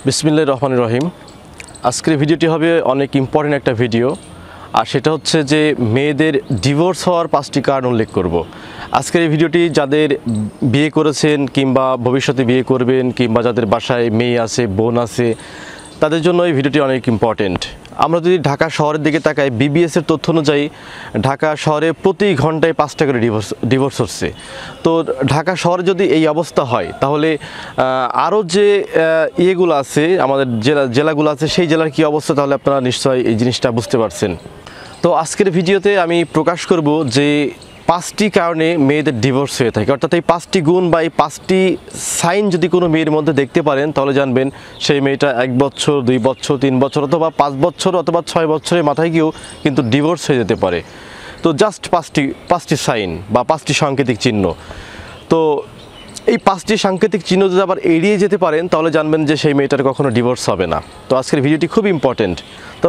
বিসমিল্লাহির রহমানির রহিম। আজকের ভিডিওটি হবে অনেক ইম্পর্টেন্ট একটা ভিডিও, আর সেটা হচ্ছে যে মেয়েদের ডিভোর্স হওয়ার 5টি কারণ উল্লেখ করব। আজকের এই ভিডিওটি যাদের বিয়ে করেছেন কিংবা ভবিষ্যতে বিয়ে করবেন কিংবা যাদের বাসায় মেয়ে আছে, বোন আছে, তাদের জন্য এই ভিডিওটি অনেক ইম্পর্টেন্ট। আমরা যদি ঢাকা শহরের দিকে তাকাই, বিবিএসের তথ্য অনুযায়ী ঢাকা শহরে প্রতি ঘন্টায় 5টা করে ডিভোর্স হচ্ছে। তো ঢাকা শহরে যদি এই অবস্থা হয়, তাহলে আরও যে ইয়েগুলো আছে, আমাদের জেলাগুলো আছে, সেই জেলার কী অবস্থা, তাহলে আপনারা নিশ্চয়ই এই জিনিসটা বুঝতে পারছেন। তো আজকের ভিডিওতে আমি প্রকাশ করব যে 5টি কারণে মেয়েদের ডিভোর্স হয়ে থাকে, অর্থাৎ এই 5টি গুণ বা এই 5টি সাইন যদি কোনো মেয়ের মধ্যে দেখতে পারেন, তাহলে জানবেন সেই মেয়েটা 1 বছর, 2 বছর, 3 বছর অথবা 5 বছর অথবা 6 বছরের মাথায় গিয়েও কিন্তু ডিভোর্স হয়ে যেতে পারে। তো জাস্ট 5টি সাইন বা 5টি সাংকেতিক চিহ্ন। তো এই 5টি সাংকেতিক চিহ্ন যদি আবার এড়িয়ে যেতে পারেন, তাহলে জানবেন যে সেই মেয়েটার কখনো ডিভোর্স হবে না। তো আজকের ভিডিওটি খুব ইম্পর্টেন্ট। তো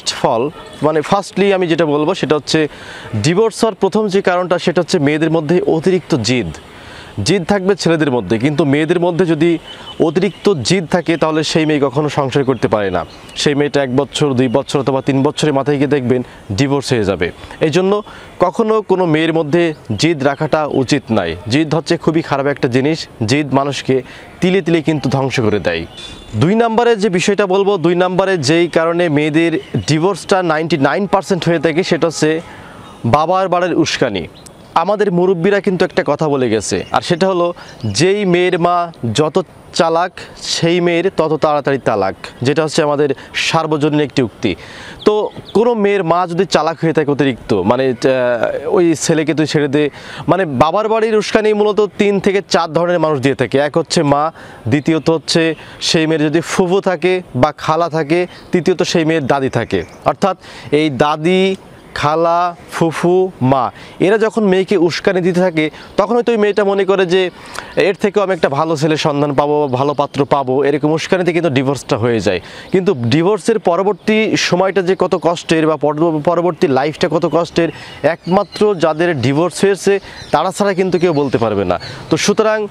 ফার্স্টলি আমি যেটা বলবো সেটা হচ্ছে ডিভোর্স হওয়ার প্রথম যে কারণটা, সেটা হচ্ছে মেয়েদের মধ্যে অতিরিক্ত জিদ থাকবে ছেলেদের মধ্যে, কিন্তু মেয়েদের মধ্যে যদি অতিরিক্ত জিদ থাকে, তাহলে সেই মেয়ে কখনো সংসার করতে পারে না। সেই মেয়েটা 1 বছর, 2 বছর অথবা 3 বছরের মাথায় গিয়ে দেখবেন ডিভোর্স হয়ে যাবে। এই জন্য কখনো কোনো মেয়ের মধ্যে জিদ রাখাটা উচিত নয়। জিদ হচ্ছে খুবই খারাপ একটা জিনিস। জিদ মানুষকে তিলে তিলে কিন্তু ধ্বংস করে দেয়। 2 নম্বরে যে বিষয়টা বলবো, 2 নম্বরে যেই কারণে মেয়েদের ডিভোর্সটা 99% হয়ে থাকে, সেটা হচ্ছে বাবার বাড়ির উস্কানি। আমাদের মুরব্বীরা কিন্তু একটা কথা বলে গেছে, আর সেটা হলো, যেই মেয়ের মা যত চালাক, সেই মেয়ের তত তাড়াতাড়ি তালাক, যেটা হচ্ছে আমাদের সার্বজনীন একটি উক্তি। তো কোনো মেয়ের মা যদি চালাক হয়ে থাকে অতিরিক্ত, মানে ওই ছেলেকে তুই ছেড়ে দে, মানে বাবার বাড়ির উস্কানি মূলত 3 থেকে 4 ধরনের মানুষ দিয়ে থাকে। এক হচ্ছে মা, দ্বিতীয়ত হচ্ছে সেই মেয়ের যদি ফুফু থাকে বা খালা থাকে, তৃতীয়ত সেই মেয়ের দাদি থাকে। অর্থাৎ এই দাদি, খালা, ফুফু, মা, এরা যখন মেয়েকে উস্কানি দিতে থাকে, তখন হয়তো ওই মেয়েটা মনে করে যে এর থেকেও আমি একটা ভালো ছেলের সন্ধান পাবো, ভালো পাত্র পাবো, এরকম উস্কানিতে কিন্তু ডিভোর্সটা হয়ে যায়। কিন্তু ডিভোর্সের পরবর্তী সময়টা যে কত কষ্টের বা পরবর্তী লাইফটা কত কষ্টের, একমাত্র যাদের ডিভোর্স হয়েছে তারা ছাড়া কিন্তু কেউ বলতে পারবে না। তো সুতরাং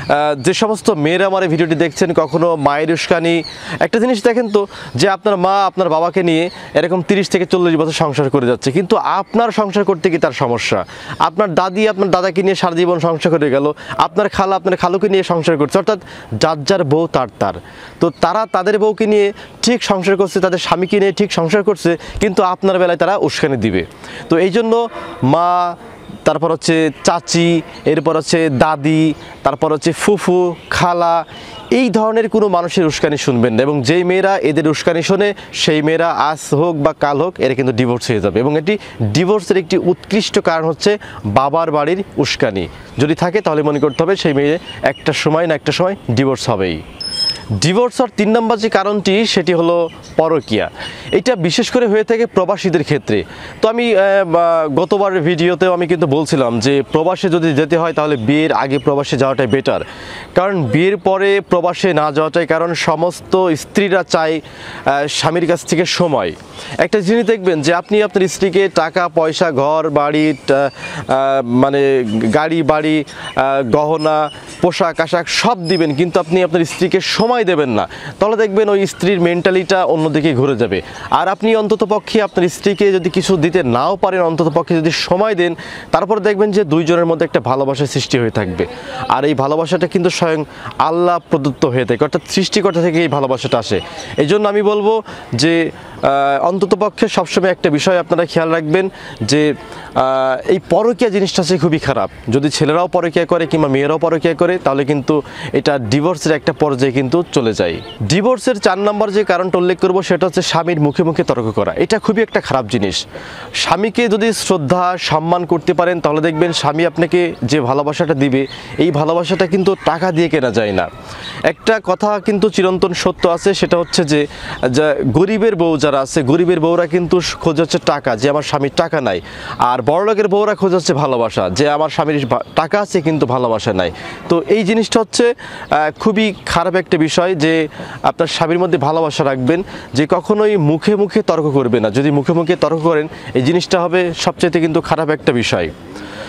যে সমস্ত মেয়েরা আমার এই ভিডিওটি দেখছেন, কখনো মায়ের উস্কানি, একটা জিনিস দেখেন তো, যে আপনার মা আপনার বাবাকে নিয়ে এরকম 30 থেকে 40 বছর সংসার করে যাচ্ছে, কিন্তু আপনার সংসার করতে কি তার সমস্যা? আপনার দাদি আপনার দাদাকে নিয়ে সারা জীবন সংসার করে গেল, আপনার খালা আপনার খালুকে নিয়ে সংসার করছে, অর্থাৎ যার বউ তার। তো তারা তাদের বউকে নিয়ে ঠিক সংসার করছে, তাদের স্বামীকে নিয়ে ঠিক সংসার করছে, কিন্তু আপনার বেলায় তারা উস্কানি দিবে। তো এই জন্য মা, তারপর হচ্ছে চাচি, এরপর হচ্ছে দাদি, তারপর হচ্ছে ফুফু, খালা, এই ধরনের কোনো মানুষের উস্কানি শুনবেন না। এবং যেই মেয়েরা এদের উস্কানি শোনে, সেই মেয়েরা আজ হোক বা কাল হোক এরা কিন্তু ডিভোর্স হয়ে যাবে। এবং এটি ডিভোর্সের একটি উৎকৃষ্ট কারণ হচ্ছে বাবার বাড়ির উস্কানি যদি থাকে, তাহলে মনে করতে হবে সেই মেয়ে একটা সময় না একটা সময় ডিভোর্স হবেই। ডিভোর্স হওয়ার 3 নম্বর যে কারণটি, সেটি হলো পরকীয়া। এটা বিশেষ করে হয়ে থাকে প্রবাসীদের ক্ষেত্রে। তো আমি গতবার ভিডিওতেও আমি কিন্তু বলছিলাম যে প্রবাসে যদি যেতে হয়, তাহলে বিয়ের আগে প্রবাসে যাওয়াটাই বেটার, কারণ বিয়ের পরে প্রবাসে না যাওয়াটাই, কারণ সমস্ত স্ত্রীরা চায় স্বামীর কাছ থেকে সময়। একটা জিনিস দেখবেন যে আপনি আপনার স্ত্রীকে টাকা পয়সা, ঘর বাড়ি, মানে গাড়ি বাড়ি, গহনা, পোশাক আশাক সব দিবেন, কিন্তু আপনি আপনার স্ত্রীকে সময় দেবেন না, তাহলে দেখবেন ওই স্ত্রীর মেন্টালিটা অন্যদিকে ঘুরে যাবে। আর আপনি অন্ততপক্ষে আপনার স্ত্রীকে যদি কিছু দিতে নাও পারেন, অন্ততপক্ষে যদি সময় দেন, তারপরে দেখবেন যে দুইজনের মধ্যে একটা ভালোবাসার সৃষ্টি হয়ে থাকবে। আর এই ভালোবাসাটা কিন্তু স্বয়ং আল্লাহ প্রদত্ত হয়ে থাকে, অর্থাৎ সৃষ্টিকর্তা থেকে এই ভালোবাসাটা আসে। এই জন্য আমি বলবো যে অন্ততপক্ষে সবসময় একটা বিষয় আপনারা খেয়াল রাখবেন যে এই পরকীয়া জিনিসটা হচ্ছে খুবই খারাপ। যদি ছেলেরাও পরকীয়া করে কিংবা মেয়েরাও পরকীয়া করে, তাহলে কিন্তু এটা ডিভোর্সের একটা পর্যায়ে কিন্তু চলে যায়। ডিভোর্সের 4 নম্বর যে কারণটা উল্লেখ করবো, সেটা হচ্ছে স্বামীর মুখে মুখে তর্ক করা। এটা খুবই একটা খারাপ জিনিস। স্বামীকে যদি শ্রদ্ধা সম্মান করতে পারেন, তাহলে দেখবেন স্বামী আপনাকে যে ভালোবাসাটা দিবে, এই ভালোবাসাটা কিন্তু টাকা দিয়ে কেনা যায় না। একটা কথা কিন্তু চিরন্তন সত্য আছে, সেটা হচ্ছে যে গরিবের বউ যারা আছে, গরিবের বউরা কিন্তু খোঁজ হচ্ছে টাকা, যে আমার স্বামীর টাকা নাই। আর বড়লোকের বউরা খোঁজ হচ্ছে ভালোবাসা, যে আমার স্বামীর টাকা আছে কিন্তু ভালোবাসা নাই। তো এই জিনিসটা হচ্ছে খুবই খারাপ একটা বিষয়, যে আপনার স্বামীর মধ্যে ভালোবাসা রাখবেন, যে কখনোই মুখে মুখে তর্ক করবে না। যদি মুখে মুখে তর্ক করেন, এই জিনিসটা হবে সবচেয়ে কিন্তু খারাপ একটা বিষয়।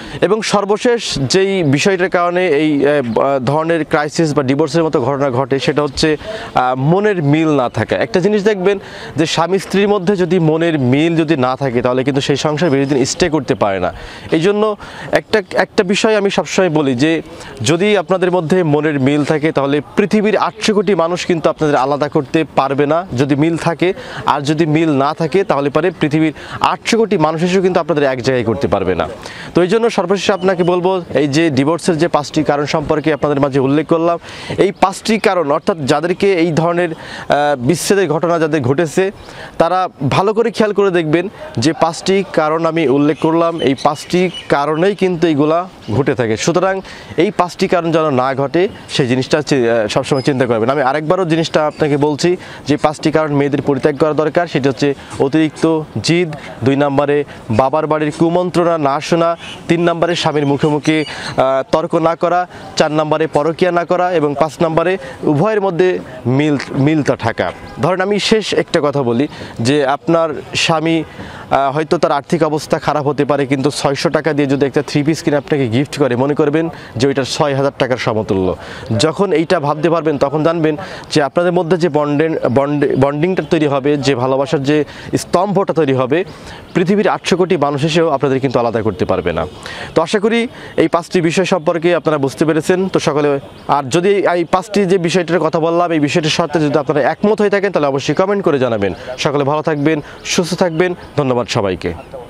এবং সর্বশেষ যেই বিষয়টার কারণে এই ধরনের ক্রাইসিস বা ডিভোর্সের মতো ঘটনা ঘটে সেটা হচ্ছে মনের মিল না থাকা। একটা জিনিস দেখবেন যে স্বামী স্ত্রীর মধ্যে যদি মনের মিল যদি না থাকে তাহলে কিন্তু সেই সংসার বেশি দিন স্টে করতে পারে না। এই জন্য একটা বিষয় আমি সবসময় বলি যে যদি আপনাদের মধ্যে মনের মিল থাকে তাহলে পৃথিবীর 800 কোটি মানুষ কিন্তু আপনাদের আলাদা করতে পারবে না যদি মিল থাকে, আর যদি মিল না থাকে তাহলে পারে পৃথিবীর 800 কোটি মানুষ এসেও কিন্তু আপনাদের এক জায়গায় করতে পারবে না। তো এই জন্য সর্বশেষ আপনাকে বলবো এই যে ডিভোর্সের যে 5টি কারণ সম্পর্কে আপনাদের মাঝে উল্লেখ করলাম, এই 5টি কারণ অর্থাৎ যাদেরকে এই ধরনের বিচ্ছেদের ঘটনা যাদের ঘটেছে তারা ভালো করে খেয়াল করে দেখবেন যে 5টি কারণ আমি উল্লেখ করলাম, এই 5টি কারণেই কিন্তু এইগুলা ঘটে থাকে। সুতরাং এই 5টি কারণ যেন না ঘটে সেই জিনিসটা সবসময় চিন্তা করবেন। আমি আরেকবারও জিনিসটা আপনাকে বলছি যে 5টি কারণ মেয়েদের পরিত্যাগ করা দরকার। সেটা হচ্ছে অতিরিক্ত জিদ, 2 নম্বরে বাবার বাড়ির কুমন্ত্রণা না শোনা, 3 নম্বরে স্বামীর মুখে মুখে তর্ক না করা, 4 নম্বরে পরকীয়া না করা এবং 5 নম্বরে উভয়ের মধ্যে মিলটা থাকা। ধরেন আমি শেষ একটা কথা বলি যে আপনার স্বামী হয়তো তার আর্থিক অবস্থা খারাপ হতে পারে, কিন্তু 600 টাকা দিয়ে যদি একটা 3 পিস কিনে আপনাকে গিফট করে মনে করবেন যে ওইটার 6000 টাকার সমতুল্য। যখন এইটা ভাবতে পারবেন তখন জানবেন যে আপনাদের মধ্যে যে বন্ডিংটা তৈরি হবে, যে ভালোবাসার যে স্তম্ভটা তৈরি হবে, পৃথিবীর 800 কোটি মানুষ এসেও আপনাদের কিন্তু আলাদা করতে পারবে না। তো আশা করি এই 5টি বিষয় সম্পর্কে আপনারা বুঝতে পেরেছেন। তো সকলে, আর যদি এই 5টি যে বিষয়টার কথা বললাম এই বিষয়টির সাথে যদি আপনারা একমত হয়ে থাকেন তাহলে অবশ্যই কমেন্ট করে জানাবেন। সকলে ভালো থাকবেন, সুস্থ থাকবেন। ধন্যবাদ সবাইকে।